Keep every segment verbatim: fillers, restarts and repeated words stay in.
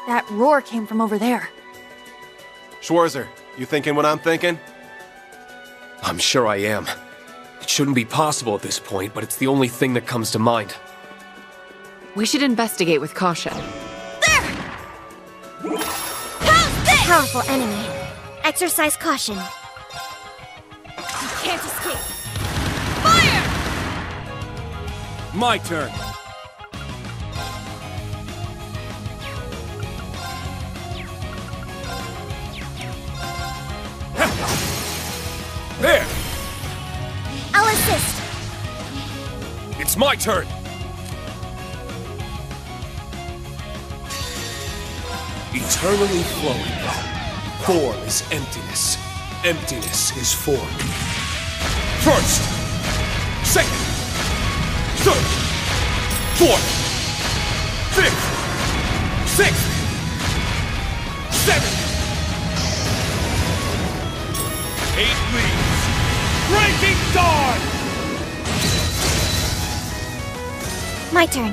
That roar came from over there. Schwarzer, you thinking what I'm thinking? I'm sure I am. It shouldn't be possible at this point, but it's the only thing that comes to mind. We should investigate with caution. There! How's this? Powerful enemy. Exercise caution. You can't escape. Fire! My turn. There! I'll assist. It's my turn! Eternally flowing. Form is emptiness. Emptiness is form. First! Second! Third! Fourth! Fifth! Sixth! Seventh! Eight leaves! Breaking dawn! My turn.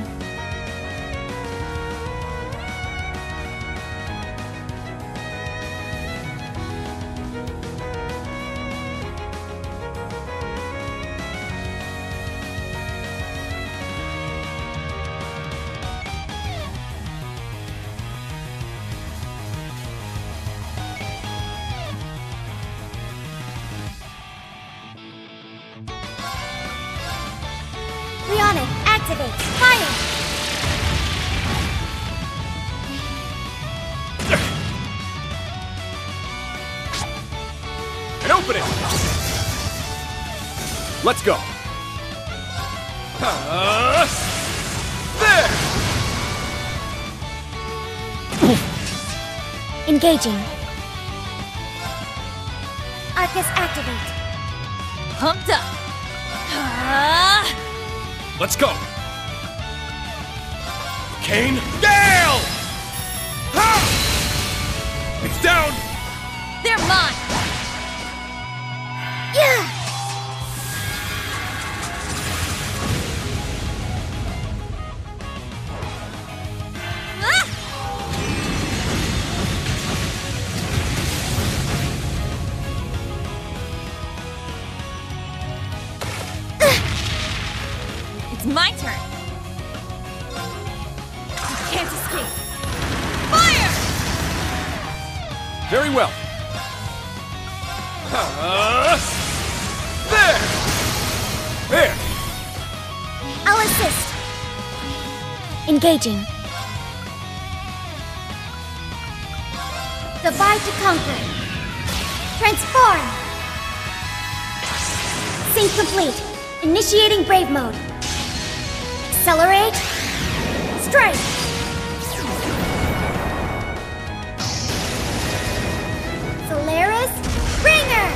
Leonic, activate! Fire! And open it! Let's go! Uh, there! Engaging. Arcus activate. Pumped up. Ah! Let's go! Kane, Gale! Ha! It's down! They're mine! Yeah! Ah! It's my turn! You can't escape! Fire! Very well. Uh, there! There! I'll assist! Engaging. Divide to conquer. Transform! Sync complete. Initiating Brave Mode. Accelerate. Strike! Solaris Ringer!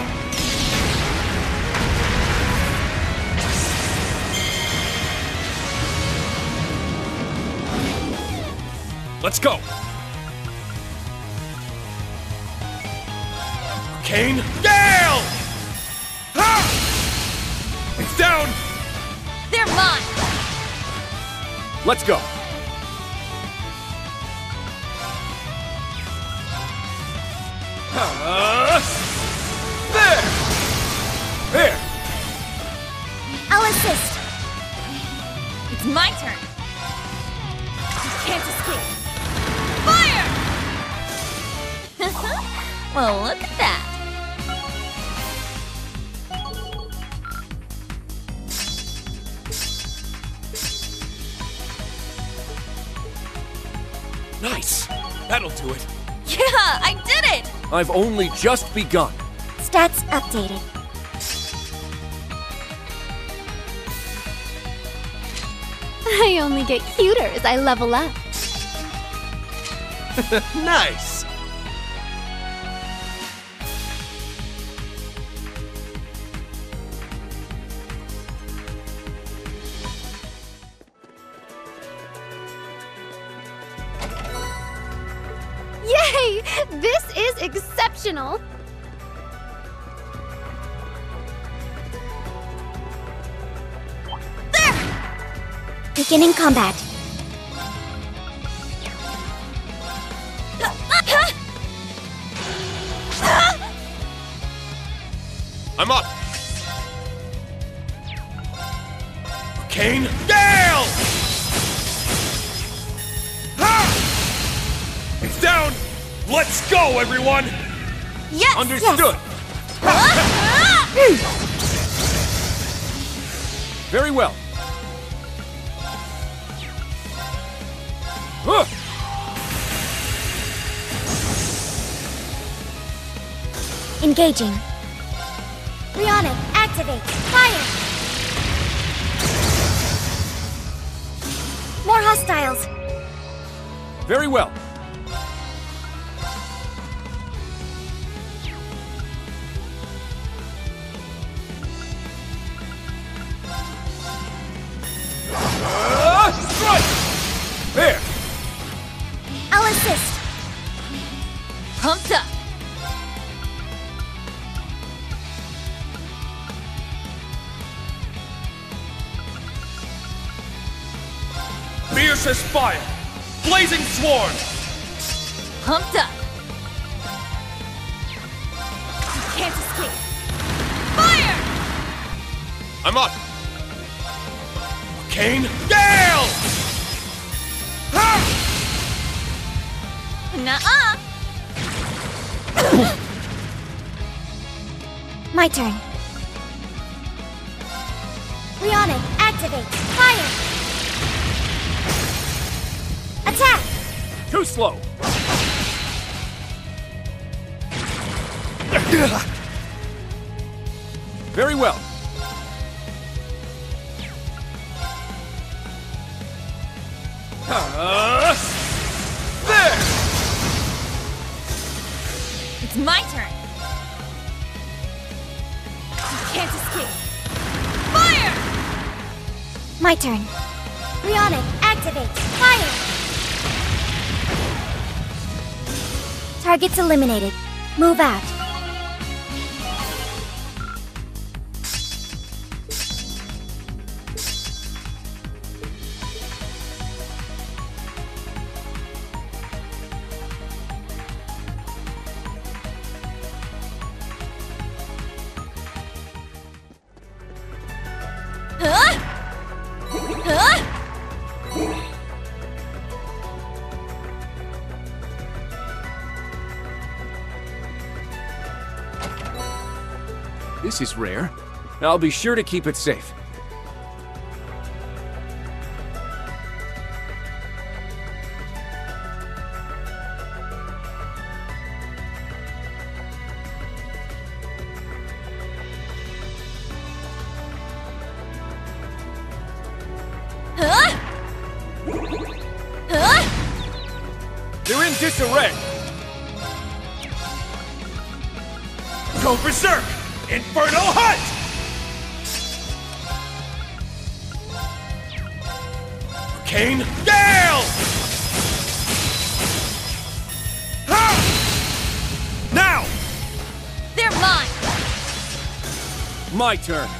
Let's go! Kane, Gale! Ha! It's down! They're mine! Let's go! Uh, there! There! I'll assist! It's my turn! You can't escape! Fire! Well, look at that! Nice! That'll do it. Yeah, I did it! I've only just begun. Stats updated. I only get cuter as I level up. Nice! Yay! This is exceptional! Beginning combat. Arcane Gale! Ha! It's down! Let's go, everyone! Yes! Understood! Yes. Very well. Huh. Engaging. Rionic, activate. Fire! More hostiles. Very well. Uh, strike! There! I'll assist. Pumped up. Fiercest fire! Blazing sworn! Pumped up. You can't escape. Fire! I'm up! Arcane Gale! Ha! Nuh-uh. My turn. Rionic, activate. Fire! Attack! Too slow! Very well. Uh, there! It's my turn. You can't escape. Fire! My turn. Rionic, activate. Fire! Targets eliminated. Move out. Huh? Huh? This is rare. I'll be sure to keep it safe. Huh? Huh? They're in disarray! Go berserk! Infernal Hunt! Arcane Gale! Ha! Now! They're mine. My turn.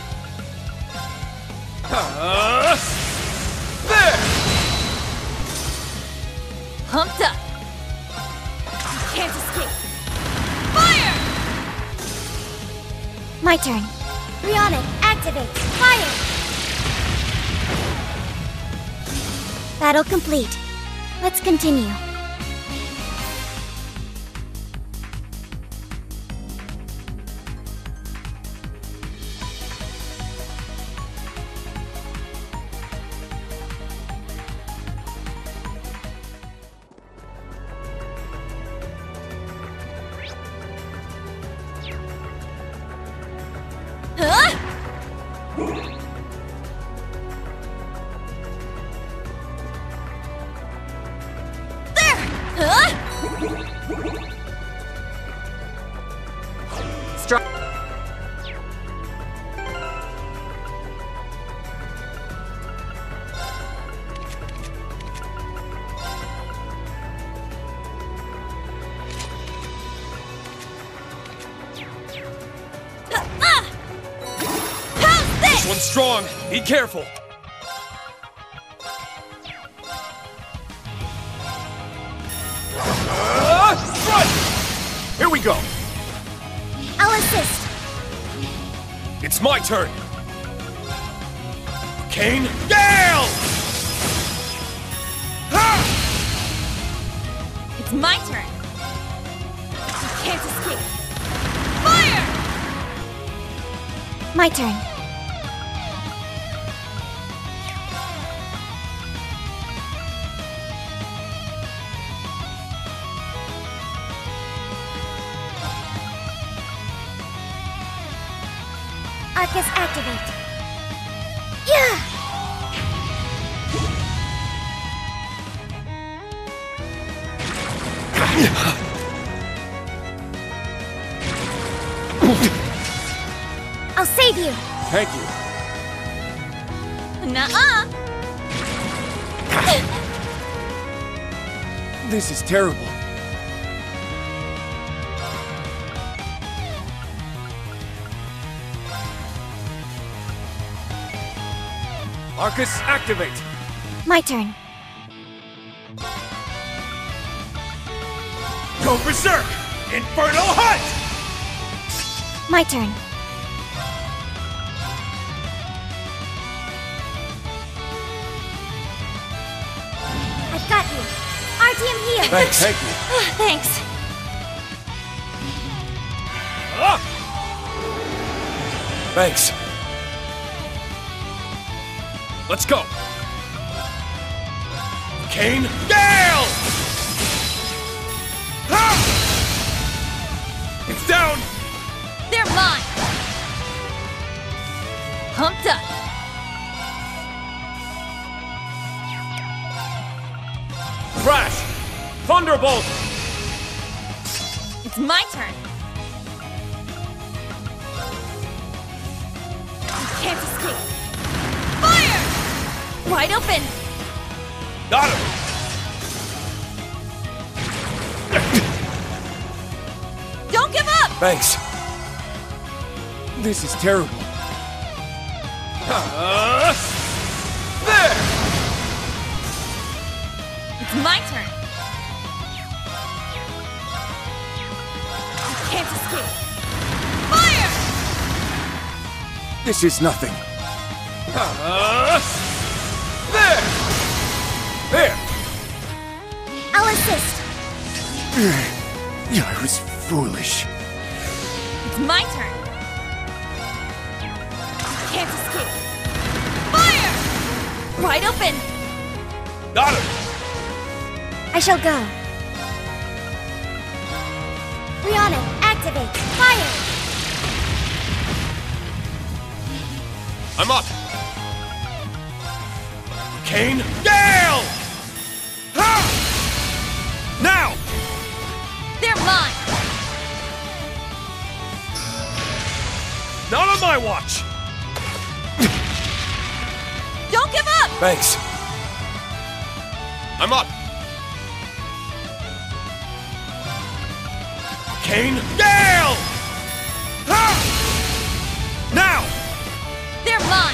Uh, there! Pumped up. You can't escape. Fire! My turn. Rionic, activate. Fire! Battle complete. Let's continue. Huh? There! Huh? Strike. Ah! How's this? This one's strong. Be careful. Uh, strike! Here we go. I'll assist. It's my turn. Arcane Gale! It's my turn. You can't escape. Fire! My turn. Arcus activate. Yeah! I'll save you. Thank you. Nuh-uh. This is terrible. Arcus, activate! My turn. Go berserk! Infernal Hunt! My turn. I've got you. Artyom here. Thanks. Thank you. Thanks. Ah! Thanks. Let's go! Kane, Gale! Ha! It's down! They're mine. Pumped up. Crash! Thunderbolt! It's my turn. You can't escape. Fire! Wide open. Got him! Don't give up. Thanks. This is terrible. Uh, there! It's my turn. You can't escape. Fire! This is nothing. Uh, there! There! I'll assist. I was foolish. It's my turn. You can't escape. Fire! Wide open. Got him! I shall go. Rihanna, activate. Fire! I'm up! Kane, Gale! Ha! Now! They're mine. Not on my watch! Don't give up. Thanks. I'm up! Kane, Gale! Ha! Now! They're mine.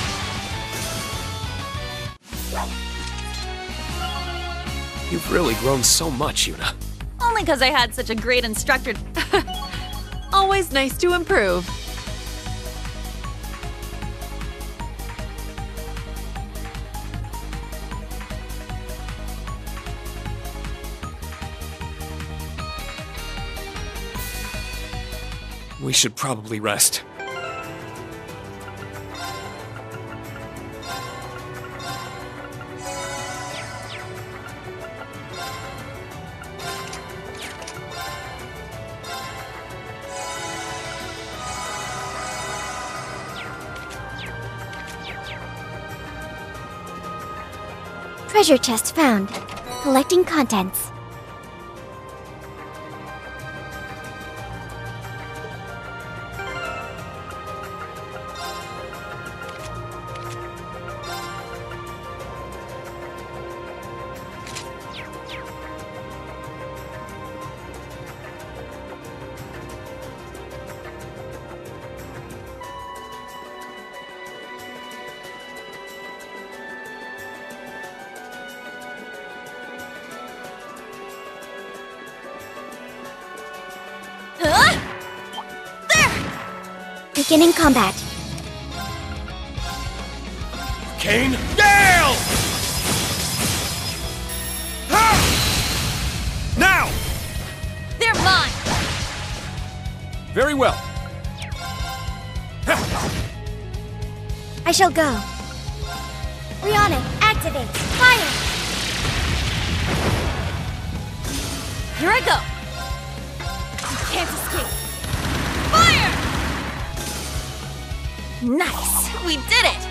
You've really grown so much, Yuna. Only because I had such a great instructor. Always nice to improve. We should probably rest. Treasure chest found. Collecting contents. Huh? There! Beginning combat. Kane, Gale! Ha! Now! Very well. I shall go. Rihanna, activate. Fire! Here I go! You can't escape! Fire! Nice! We did it!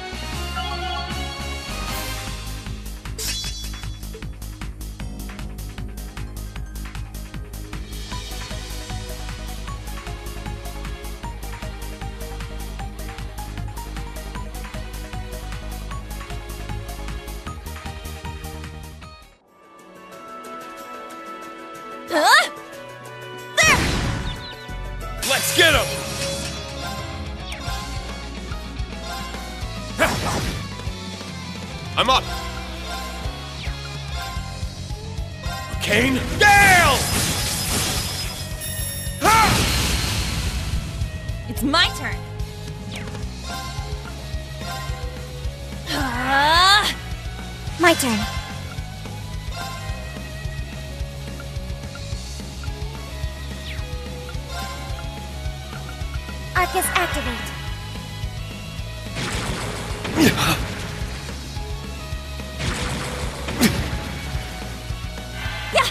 Huh? Let's get him! I'm up! Arcane Gale! It's my turn! Ah! My turn. Arcus, activate. Yeah!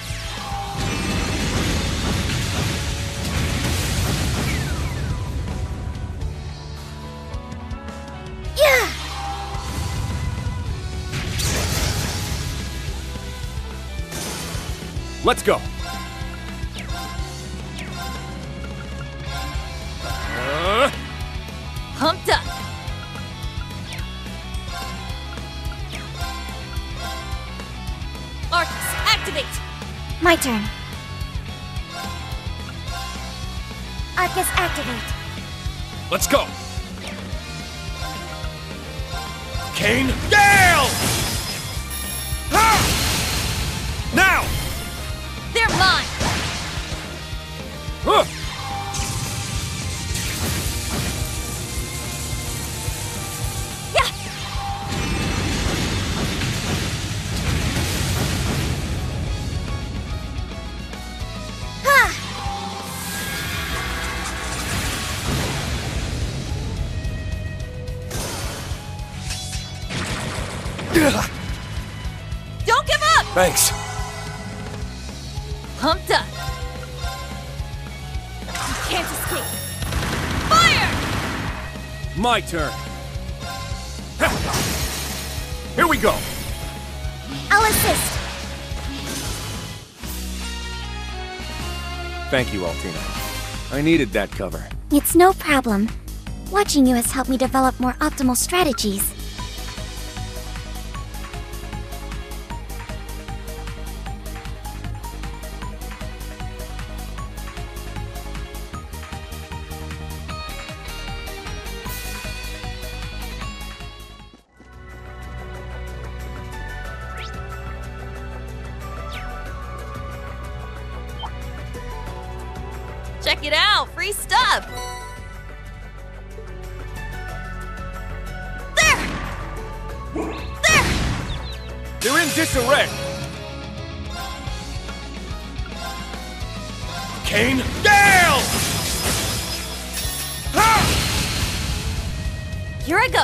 Yeah! Let's go! Uh, Pumped up! Arcus, activate! My turn. Arcus, activate. let's go! Arcane Gale! Ha! Now! They're mine! Huh. Yeah! Ha! Don't give up! Thanks. Pumped up! You can't escape! Fire! My turn. Here we go. I'll assist. Thank you, Altina. I needed that cover. It's no problem. Watching you has helped me develop more optimal strategies. Check it out! Free stuff! There! There! They're in disarray. Arcane Gale! Ha! Here I go!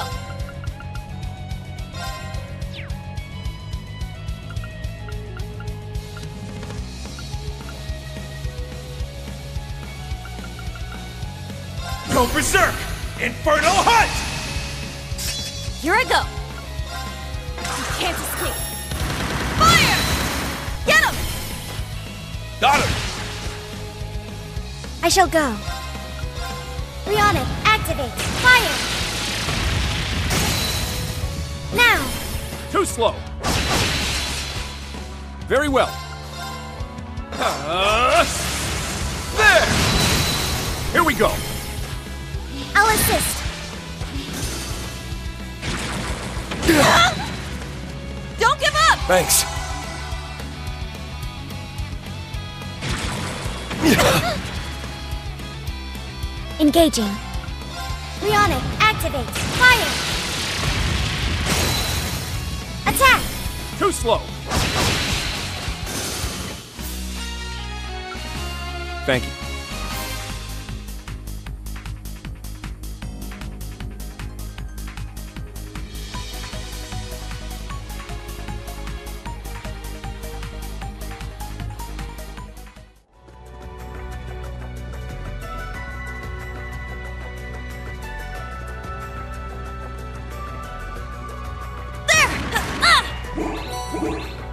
Go berserk! Infernal Hunt! Here I go! You can't escape! Fire! Get him! Got him! I shall go. Rihanna, activate. Fire! Now! Too slow. Very well. Uh, there! Here we go. I'll assist. Don't give up! Thanks. Engaging. Rihanna, activate. Fire! Attack! Too slow. Thank you. Ugh.